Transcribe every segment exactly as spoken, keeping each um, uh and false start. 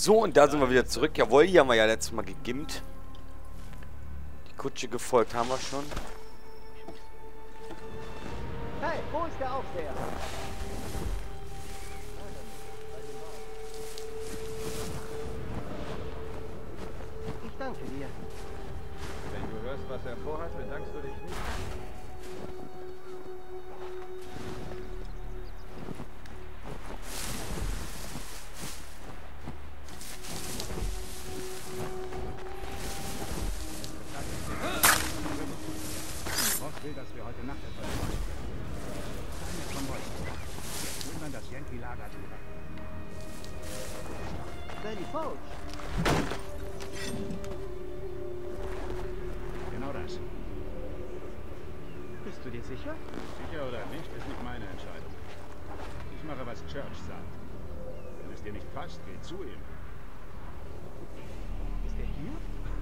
So, und da sind wir wieder zurück. Jawohl, hier haben wir ja letztes Mal gegimmt. Die Kutsche gefolgt haben wir schon. Hey, wo ist der Aufseher? Ich danke dir. Wenn du hörst, was er vorhat, bedankst du dich nicht. Ross will, dass wir heute Nacht etwas machen. Eine Konvoi. Jetzt will man das Yankee-Lager drüber. Sally Foch. Genau das. Bist du dir sicher? Sicher oder nicht, ist nicht meine Entscheidung. Ich mache, was Church sagt. Wenn es dir nicht passt, geh zu ihm. Ist er hier?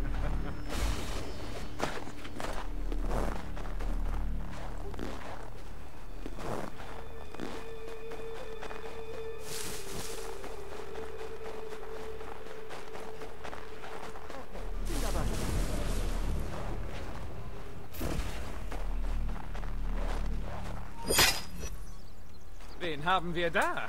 Wen haben wir da?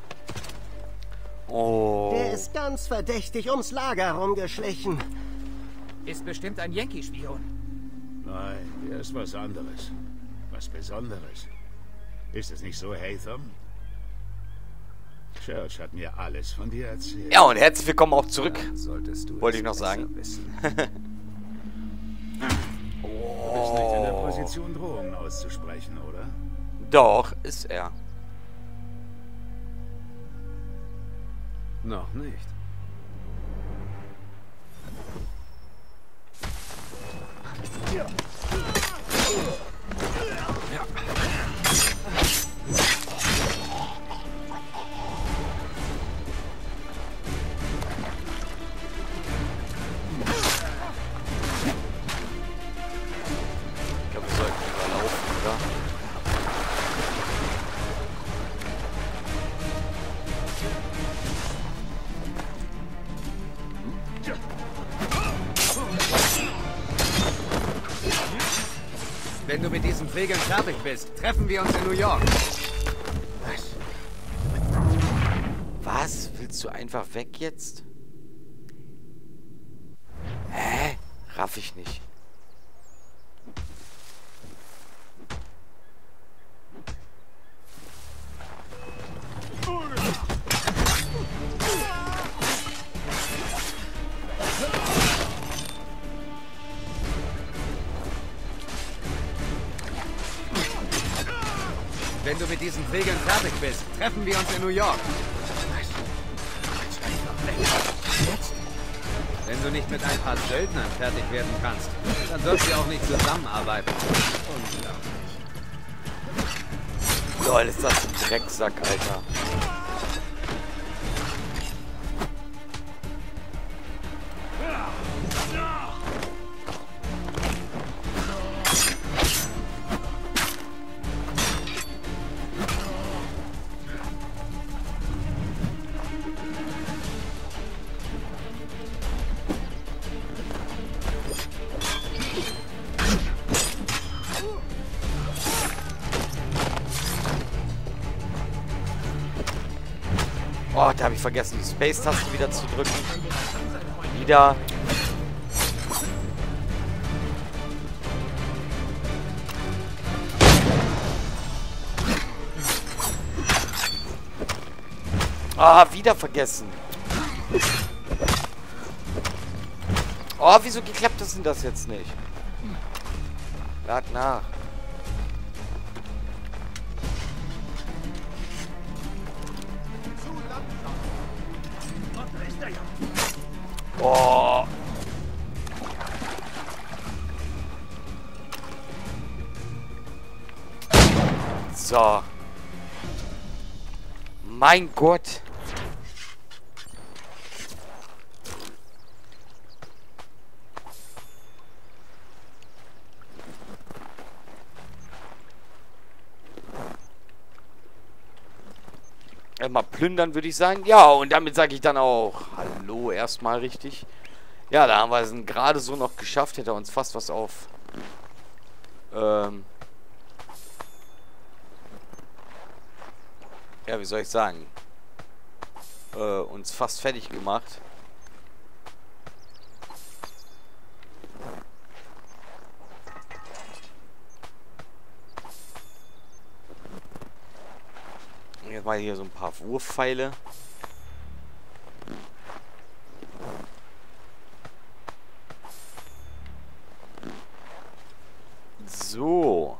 Oh. Der ist ganz verdächtig ums Lager rumgeschlichen. Ist bestimmt ein Yankee-Spion. Nein, der ist was anderes. Was Besonderes. Ist es nicht so, Hatham? Church hat mir alles von dir erzählt. Ja, und herzlich willkommen auch zurück. Solltest du Wollte es ich noch besser sagen. wissen. Du bist nicht in der Position, Drohungen auszusprechen, oder? Doch, ist er. Noch nicht. Ich glaube, wir sollten überlaufen, oder? Wenn du mit diesen Regeln fertig bist, treffen wir uns in New York. Was? Willst du einfach weg jetzt? Hä? Raff ich nicht. Wenn du mit diesen Regeln fertig bist, treffen wir uns in New York. Jetzt? Wenn du nicht mit ein paar Söldnern fertig werden kannst, dann sollst du auch nicht zusammenarbeiten. Unglaublich. Lol, ist das ein Drecksack, Alter. Oh, da habe ich vergessen, die Space-Taste wieder zu drücken. Wieder. Ah, wieder vergessen. Oh, wieso geklappt ist denn das jetzt nicht? Lad nach. Oh. So. Mein Gott. Erstmal plündern, würde ich sagen. Ja, und damit sage ich dann auch hallo erstmal richtig. Ja, da haben wir es gerade so noch geschafft. Hätte er uns fast was auf... Ähm... Ja, wie soll ich sagen? Äh, uns fast fertig gemacht. Jetzt mal hier so ein paar Wurfpfeile. So.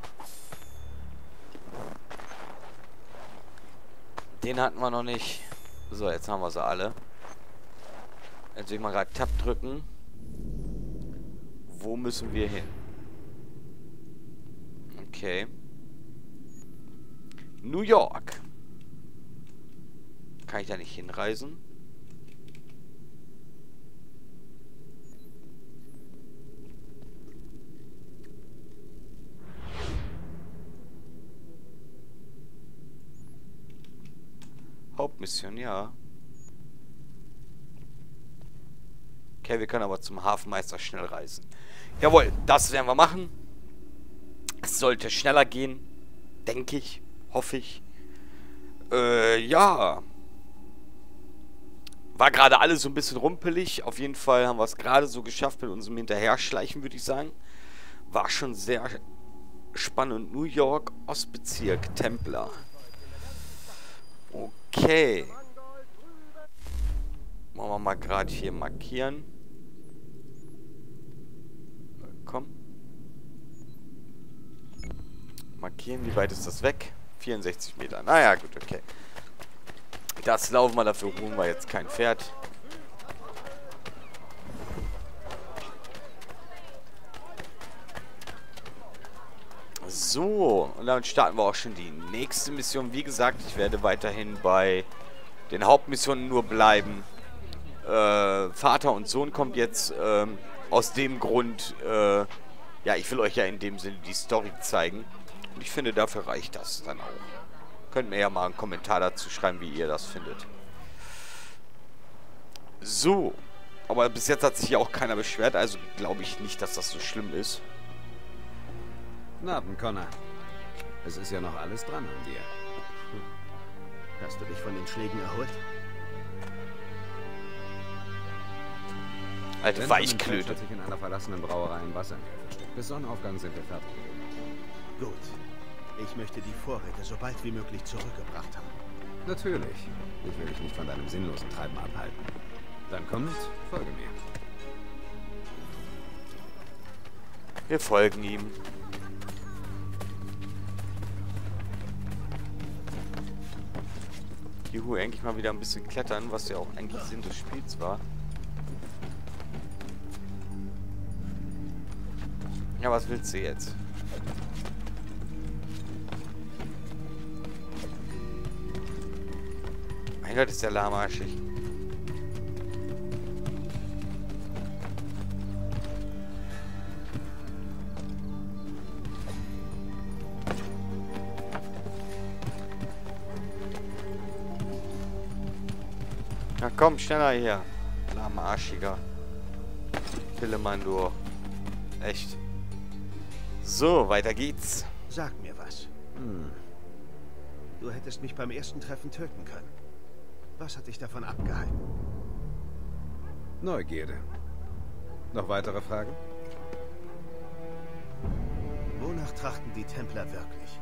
Den hatten wir noch nicht. So, jetzt haben wir sie alle. Jetzt will ich mal gerade Tab drücken. Wo müssen wir hin? Okay. New York. Kann ich da nicht hinreisen? Hauptmission, ja. Okay, wir können aber zum Hafenmeister schnell reisen. Jawohl, das werden wir machen. Es sollte schneller gehen. Denke ich. Hoffe ich. Äh, ja. War gerade alles so ein bisschen rumpelig. Auf jeden Fall haben wir es gerade so geschafft mit unserem Hinterherschleichen, würde ich sagen. War schon sehr spannend. New York, Ostbezirk, Templer. Okay. Machen wir mal gerade hier markieren. Komm. Markieren, wie weit ist das weg? vierundsechzig Meter. Naja, gut, okay. Das laufen wir, dafür ruhen wir jetzt kein Pferd. So, und damit starten wir auch schon die nächste Mission. Wie gesagt, ich werde weiterhin bei den Hauptmissionen nur bleiben. Äh, Vater und Sohn kommt jetzt ähm, aus dem Grund, äh, ja, ich will euch ja in dem Sinne die Story zeigen. Und ich finde, dafür reicht das dann auch. Könnt mir ja mal einen Kommentar dazu schreiben, wie ihr das findet. So. Aber bis jetzt hat sich ja auch keiner beschwert, also glaube ich nicht, dass das so schlimm ist. Guten Abend, Connor. Es ist ja noch alles dran an dir. Hast du dich von den Schlägen erholt? Alte Weichklöte. Hat sich in einer verlassenen Brauerei in Wassermeer versteckt. Bis Sonnenaufgang sind wir fertig. Gut. Ich möchte die Vorräte so bald wie möglich zurückgebracht haben. Natürlich. Ich will dich nicht von deinem sinnlosen Treiben abhalten. Dann komm mit, folge mir. Wir folgen ihm. Juhu, endlich mal wieder ein bisschen klettern, was ja auch eigentlich Sinn des Spiels war. Ja, was willst du jetzt? Mein Gott, ist der lahmarschig. Na komm, schneller hier. Lahmarschiger. Pillemann, du. Echt. So, weiter geht's. Sag mir was. Hm. Du hättest mich beim ersten Treffen töten können. Was hat dich davon abgehalten? Neugierde. Noch weitere Fragen? Wonach trachten die Templer wirklich?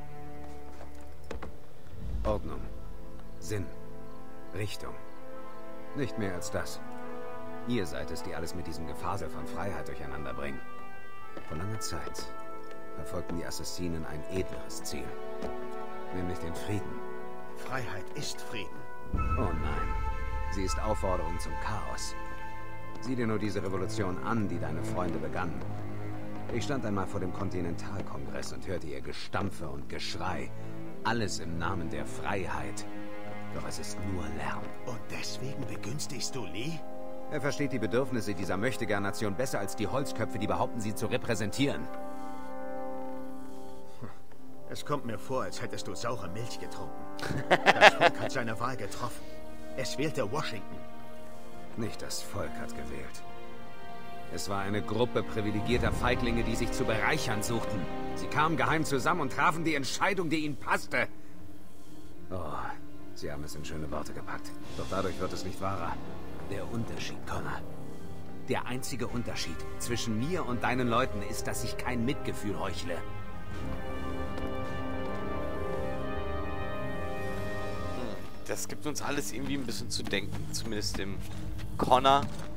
Ordnung. Sinn. Richtung. Nicht mehr als das. Ihr seid es, die alles mit diesem Gefasel von Freiheit durcheinander bringen. Vor langer Zeit verfolgten die Assassinen ein edleres Ziel. Nämlich den Frieden. Freiheit ist Frieden. Oh nein. Sie ist Aufforderung zum Chaos. Sieh dir nur diese Revolution an, die deine Freunde begannen. Ich stand einmal vor dem Kontinentalkongress und hörte ihr Gestampfe und Geschrei. Alles im Namen der Freiheit. Doch es ist nur Lärm. Und deswegen begünstigst du Lee? Er versteht die Bedürfnisse dieser Möchtegern-Nation besser als die Holzköpfe, die behaupten, sie zu repräsentieren. Es kommt mir vor, als hättest du saure Milch getrunken. Das Volk hat seine Wahl getroffen. Es wählte Washington. Nicht das Volk hat gewählt. Es war eine Gruppe privilegierter Feiglinge, die sich zu bereichern suchten. Sie kamen geheim zusammen und trafen die Entscheidung, die ihnen passte. Oh, sie haben es in schöne Worte gepackt. Doch dadurch wird es nicht wahrer. Der Unterschied, Connor. Der einzige Unterschied zwischen mir und deinen Leuten ist, dass ich kein Mitgefühl heuchle. Das gibt uns alles irgendwie ein bisschen zu denken. Zumindest dem Connor.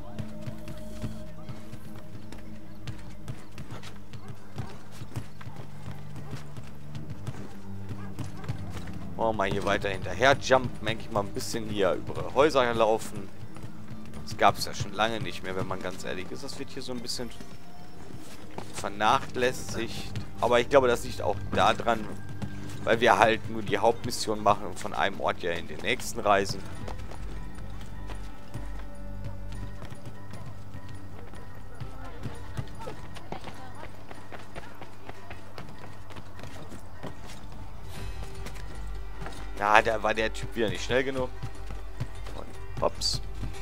Wollen wir mal hier weiter hinterher jumpen. Denke ich mal ein bisschen hier über Häuser laufen. Das gab es ja schon lange nicht mehr, wenn man ganz ehrlich ist. Das wird hier so ein bisschen vernachlässigt. Aber ich glaube, das liegt auch daran, weil wir halt nur die Hauptmission machen und von einem Ort ja in den nächsten reisen. Ja, da war der Typ wieder nicht schnell genug. Und hops.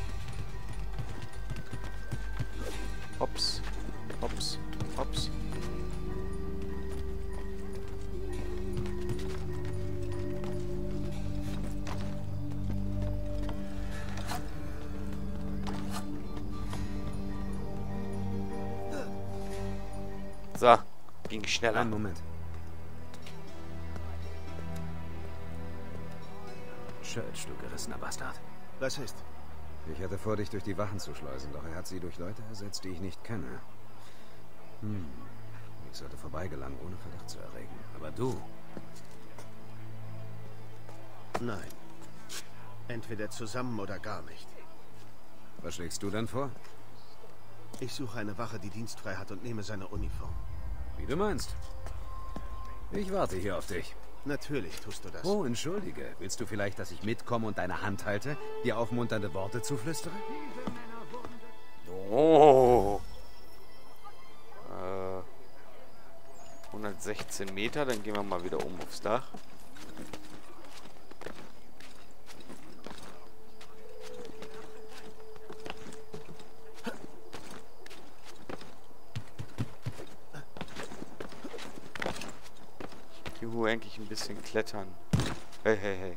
Hops. Hops. Hops. So, ging schneller. Einen Moment. Church, du gerissener Bastard. Was ist? Ich hatte vor, dich durch die Wachen zu schleusen, doch er hat sie durch Leute ersetzt, die ich nicht kenne. Hm. Ich sollte vorbeigelangen, ohne Verdacht zu erregen. Aber du? Nein. Entweder zusammen oder gar nicht. Was schlägst du denn vor? Ich suche eine Wache, die dienstfrei hat und nehme seine Uniform. Wie du meinst. Ich warte hier auf dich. Natürlich tust du das. Oh, entschuldige. Willst du vielleicht, dass ich mitkomme und deine Hand halte, dir aufmunternde Worte zuflüstere? Oh. Äh, hundertsechzehn Meter, dann gehen wir mal wieder oben aufs Dach. Juhu, eigentlich ein bisschen klettern. Hey, hey, hey.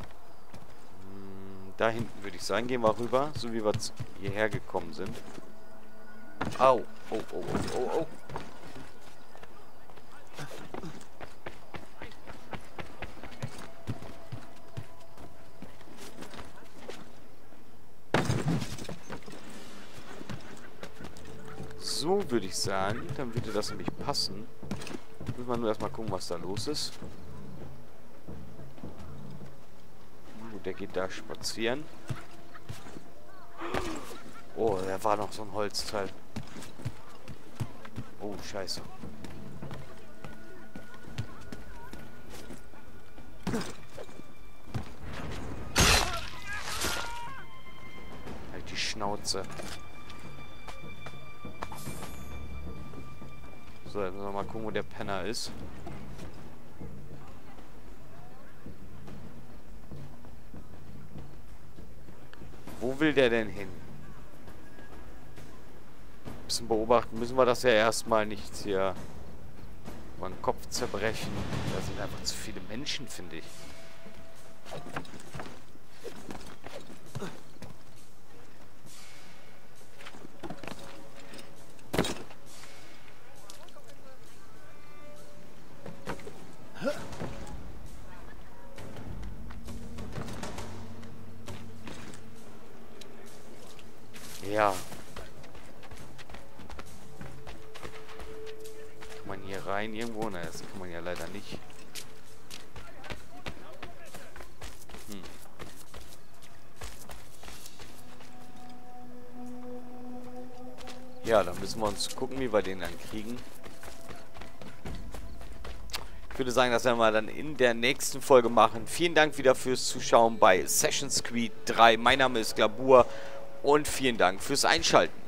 Hm, da hinten würde ich sagen, gehen wir rüber, so wie wir hierher gekommen sind. Au. Oh, oh, oh, oh, oh. So würde ich sagen, dann würde das nämlich passen. Müssen wir nur erstmal gucken, was da los ist. Uh, der geht da spazieren. Oh, da war noch so ein Holzteil. Oh, scheiße. Halt die Schnauze. So, jetzt müssen wir mal gucken, wo der Penner ist. Wo will der denn hin? Ein bisschen beobachten müssen wir das ja erstmal nicht hier über den Kopf zerbrechen. Da sind einfach zu viele Menschen, finde ich. Ja. Kann man hier rein irgendwo? Na, das kann man ja leider nicht. Hm. Ja, dann müssen wir uns gucken, wie wir den dann kriegen. Ich würde sagen, das werden wir dann in der nächsten Folge machen. Vielen Dank wieder fürs Zuschauen bei Assassin's Creed drei. Mein Name ist Glabur. Und vielen Dank fürs Einschalten.